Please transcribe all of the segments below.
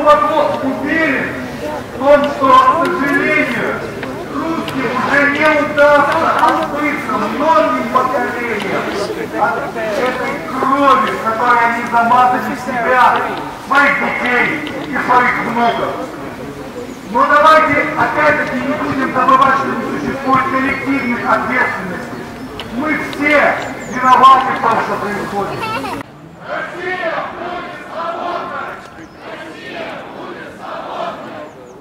глубоко уверен в том, что, к сожалению, русским уже не удастся отбыться многим поколениям от этой крови, которой они замазали себя, своих детей и своих внуков. Но давайте опять-таки не будем забывать, что не существует коллективных ответственностей. Мы все виноваты в том, что происходит. Россия будет свободна! Россия будет свободна!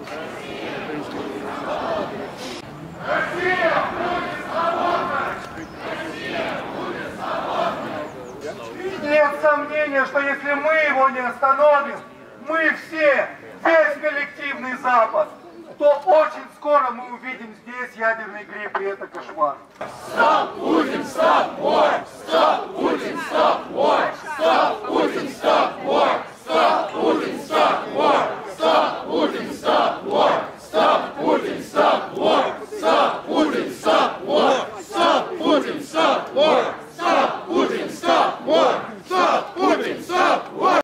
Россия будет свободна! Россия будет свободна! Нет сомнения, что если мы его не остановим, мы все, весь коллективный Запад, то очень скоро мы увидим здесь ядерный гриб, и это кошмар. Stop Putin, stop war! Stop Putin, stop war! Stop Putin, stop war! Stop Putin, stop war!